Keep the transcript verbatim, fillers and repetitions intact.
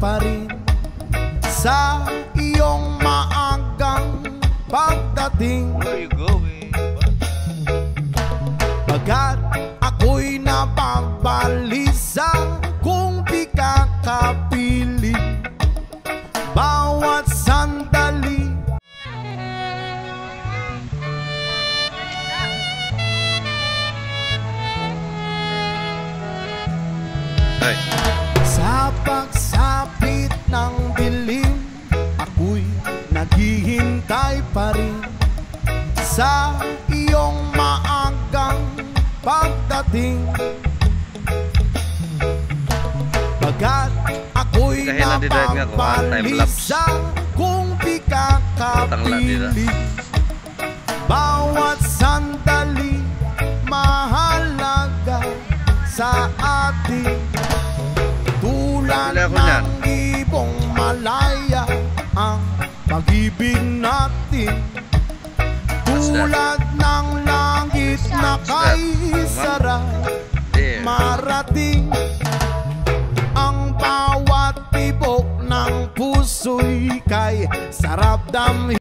pa rin sa iyong maagang pagdating. Where are you going? Bagat ako'y napagbalisa kung di ka kapili bawat sandali. Ay. Sa pagsapit ng dilim, ako'y naghihintay pa rin sa iyong maagang pagdating. Bagat ako'y napagbalisa kung di ka kapili bawat sandali mahalaga sa atin. Tulad ng ibong malaya ang pag-ibig natin, tulad ng langit na kay sarap marating. Ang bawat tibok ng puso'y kay sarap damhin.